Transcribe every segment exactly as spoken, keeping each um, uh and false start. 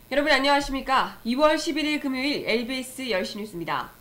여러분 안녕하십니까? 이월 십일일 금요일 엘비에스 열 시 뉴스입니다.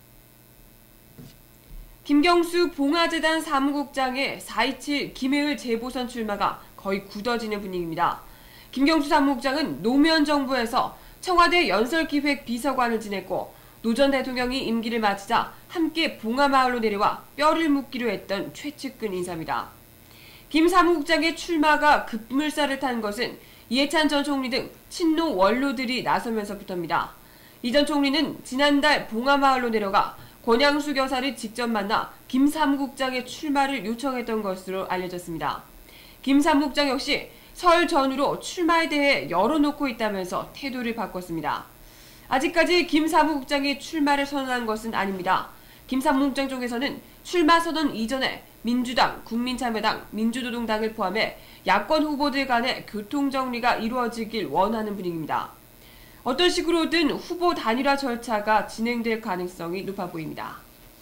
김경수 봉화재단 사무국장의 사 이칠 김해을 재보선 출마가 거의 굳어지는 분위기입니다. 김경수 사무국장은 노무현 정부에서 청와대 연설기획 비서관을 지냈고 노 전 대통령이 임기를 마치자 함께 봉화마을로 내려와 뼈를 묻기로 했던 최측근 인사입니다. 김 사무국장의 출마가 급물살을 탄 것은 이해찬 전 총리 등 친노 원로들이 나서면서부터입니다. 이 전 총리는 지난달 봉화마을로 내려가 권양숙 여사를 직접 만나 김 사무국장의 출마를 요청했던 것으로 알려졌습니다. 김 사무국장 역시 설 전후로 출마에 대해 열어놓고 있다면서 태도를 바꿨습니다. 아직까지 김 사무국장이 출마를 선언한 것은 아닙니다. 김 사무국장 쪽에서는 출마 선언 이전에 민주당, 국민참여당, 민주노동당을 포함해 야권 후보들 간의 교통정리가 이루어지길 원하는 분위기입니다. 어떤 식으로든 후보 단일화 절차가 진행될 가능성이 높아 보입니다.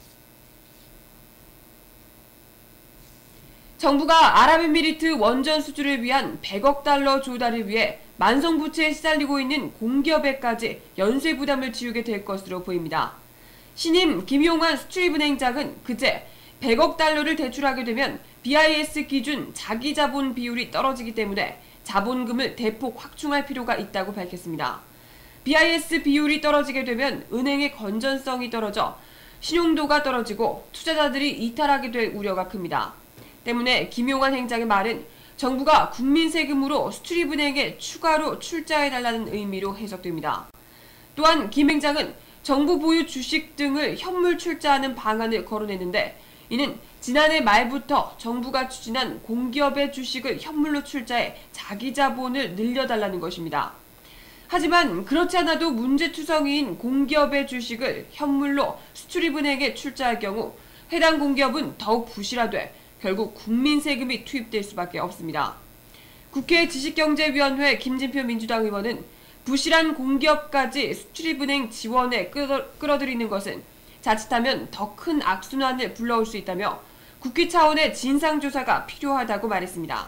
정부가 아랍에미리트 원전 수주를 위한 백억 달러 조달을 위해 만성부채에 시달리고 있는 공기업에까지 연쇄 부담을 지우게 될 것으로 보입니다. 신임 김용환 수출입은행장은 그제 백억 달러를 대출하게 되면 비아이에스 기준 자기자본 비율이 떨어지기 때문에 자본금을 대폭 확충할 필요가 있다고 밝혔습니다. 비아이에스 비율이 떨어지게 되면 은행의 건전성이 떨어져 신용도가 떨어지고 투자자들이 이탈하게 될 우려가 큽니다. 때문에 김용환 행장의 말은 정부가 국민 세금으로 수출입은행에 추가로 출자해달라는 의미로 해석됩니다. 또한 김 행장은 정부 보유 주식 등을 현물 출자하는 방안을 거론했는데 이는 지난해 말부터 정부가 추진한 공기업의 주식을 현물로 출자해 자기 자본을 늘려달라는 것입니다. 하지만 그렇지 않아도 문제투성이인 공기업의 주식을 현물로 수출입은행에 출자할 경우 해당 공기업은 더욱 부실화돼 결국 국민 세금이 투입될 수밖에 없습니다. 국회 지식경제위원회 김진표 민주당 의원은 부실한 공기업까지 수출입은행 지원에 끌어, 끌어들이는 것은 자칫하면 더 큰 악순환을 불러올 수 있다며 국회 차원의 진상조사가 필요하다고 말했습니다.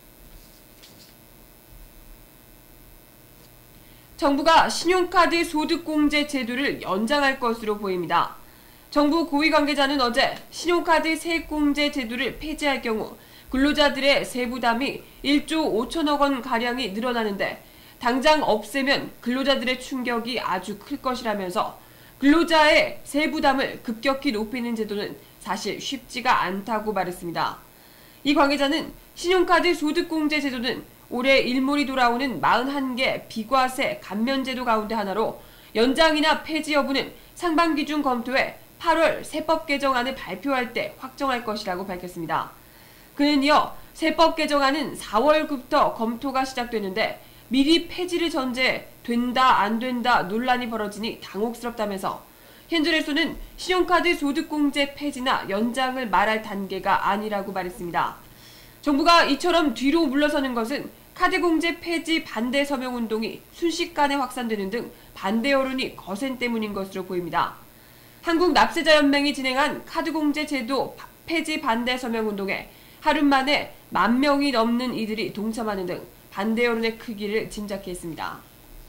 정부가 신용카드 소득공제 제도를 연장할 것으로 보입니다. 정부 고위 관계자는 어제 신용카드 세액공제 제도를 폐지할 경우 근로자들의 세부담이 일조 오천억 원가량이 늘어나는데 당장 없애면 근로자들의 충격이 아주 클 것이라면서 근로자의 세부담을 급격히 높이는 제도는 사실 쉽지가 않다고 말했습니다. 이 관계자는 신용카드 소득공제 제도는 올해 일몰이 돌아오는 사십일 개 비과세 감면제도 가운데 하나로 연장이나 폐지 여부는 상반기 중 검토해 팔월 세법 개정안을 발표할 때 확정할 것이라고 밝혔습니다. 그는 이어 세법 개정안은 사월부터 검토가 시작되는데 미리 폐지를 전제해 된다 안 된다 논란이 벌어지니 당혹스럽다면서 현재로서는 신용카드 소득공제 폐지나 연장을 말할 단계가 아니라고 말했습니다. 정부가 이처럼 뒤로 물러서는 것은 카드공제 폐지 반대 서명운동이 순식간에 확산되는 등 반대 여론이 거센 때문인 것으로 보입니다. 한국납세자연맹이 진행한 카드공제 제도 폐지 반대 서명운동에 하루 만에 만 명이 넘는 이들이 동참하는 등 반대 여론의 크기를 짐작케 했습니다.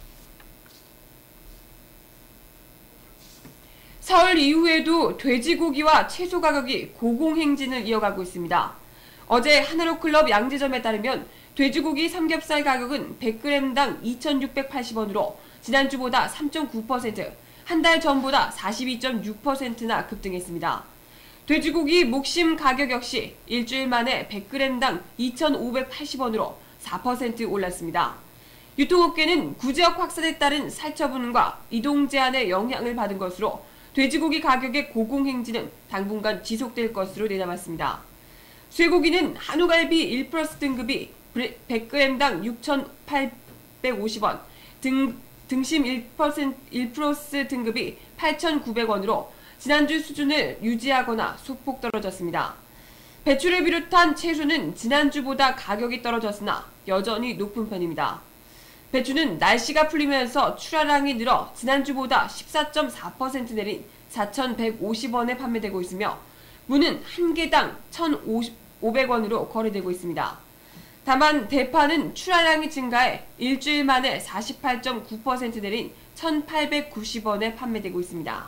설 이후에도 돼지고기와 채소 가격이 고공행진을 이어가고 있습니다. 어제 하나로클럽 양재점에 따르면 돼지고기 삼겹살 가격은 백 그램당 이천육백팔십 원으로 지난주보다 삼 점 구 퍼센트, 한 달 전보다 사십이 점 육 퍼센트나 급등했습니다. 돼지고기 목심 가격 역시 일주일 만에 백 그램당 이천오백팔십 원으로 사 퍼센트 올랐습니다. 유통업계는 구제역 확산에 따른 살처분과 이동 제한의 영향을 받은 것으로 돼지고기 가격의 고공행진은 당분간 지속될 것으로 내담았습니다. 쇠고기는 한우갈비 일 플러스 등급이 백 그램당 육천팔백오십 원, 등, 등심 일 퍼센트, 일 플러스 등급이 팔천구백 원으로 지난주 수준을 유지하거나 소폭 떨어졌습니다. 배추를 비롯한 채소는 지난주보다 가격이 떨어졌으나 여전히 높은 편입니다. 배추는 날씨가 풀리면서 출하량이 늘어 지난주보다 십사 점 사 퍼센트 내린 사천백오십 원에 판매되고 있으며 무는 한 개당 천오백 원으로 거래되고 있습니다. 다만 대파는 출하량이 증가해 일주일 만에 사십팔 점 구 퍼센트 내린 천팔백구십 원에 판매되고 있습니다.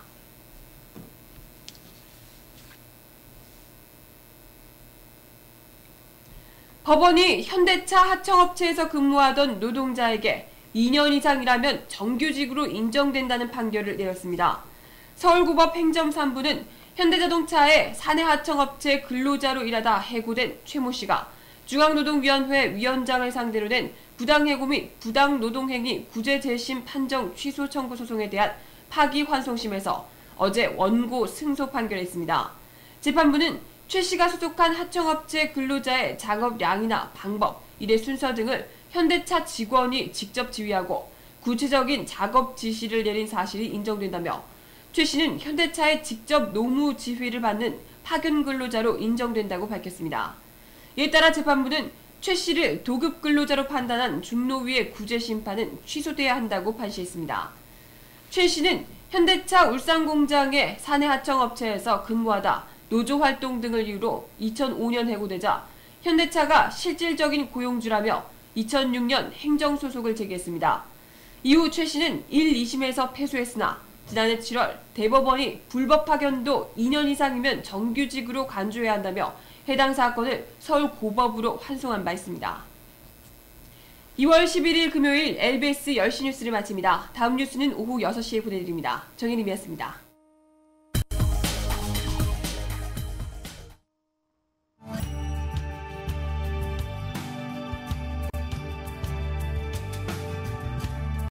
법원이 현대차 하청업체에서 근무하던 노동자에게 이 년 이상 일하면 정규직으로 인정된다는 판결을 내렸습니다. 서울고법 행정 삼 부는 현대자동차의 사내 하청업체 근로자로 일하다 해고된 최모 씨가 중앙노동위원회 위원장을 상대로 낸 부당해고 및 부당노동행위 구제 재심 판정 취소 청구 소송에 대한 파기환송심에서 어제 원고 승소 판결했습니다. 재판부는 최 씨가 소속한 하청업체 근로자의 작업량이나 방법, 일의 순서 등을 현대차 직원이 직접 지휘하고 구체적인 작업 지시를 내린 사실이 인정된다며 최 씨는 현대차의 직접 노무 지휘를 받는 파견 근로자로 인정된다고 밝혔습니다. 이에 따라 재판부는 최 씨를 도급 근로자로 판단한 중노위의 구제 심판은 취소돼야 한다고 판시했습니다. 최 씨는 현대차 울산공장의 사내 하청업체에서 근무하다 노조 활동 등을 이유로 이천오 년 해고되자 현대차가 실질적인 고용주라며 이천육 년 행정소송을 제기했습니다. 이후 최 씨는 일, 이 심에서 패소했으나 지난해 칠월 대법원이 불법 파견도 이 년 이상이면 정규직으로 간주해야 한다며 해당 사건을 서울고법으로 환송한 바 있습니다. 이월 십일일 금요일 엘비에스 열 시 뉴스를 마칩니다. 다음 뉴스는 오후 여섯 시에 보내드립니다. 정혜림이었습니다.